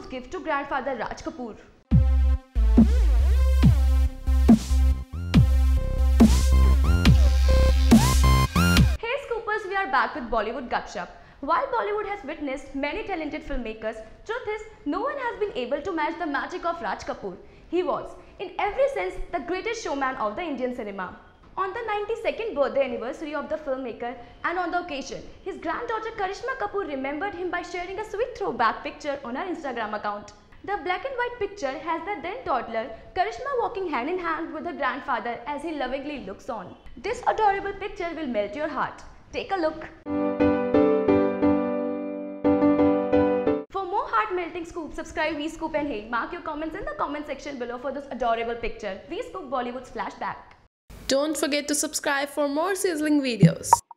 gift to grandfather Raj Kapoor. Hey Scoopers, we are back with Bollywood Gupshup. While Bollywood has witnessed many talented filmmakers, truth is, no one has been able to match the magic of Raj Kapoor. He was, in every sense, the greatest showman of the Indian cinema. On the 92nd birthday anniversary of the filmmaker and on the occasion, his granddaughter Karishma Kapoor remembered him by sharing a sweet throwback picture on her Instagram account. The black and white picture has the then toddler Karishma walking hand in hand with her grandfather as he lovingly looks on. This adorable picture will melt your heart. Take a look. For more heart-melting scoops, subscribe VScoop and hey, mark your comments in the comment section below for this adorable picture. VScoop Bollywood's flashback. Don't forget to subscribe for more sizzling videos.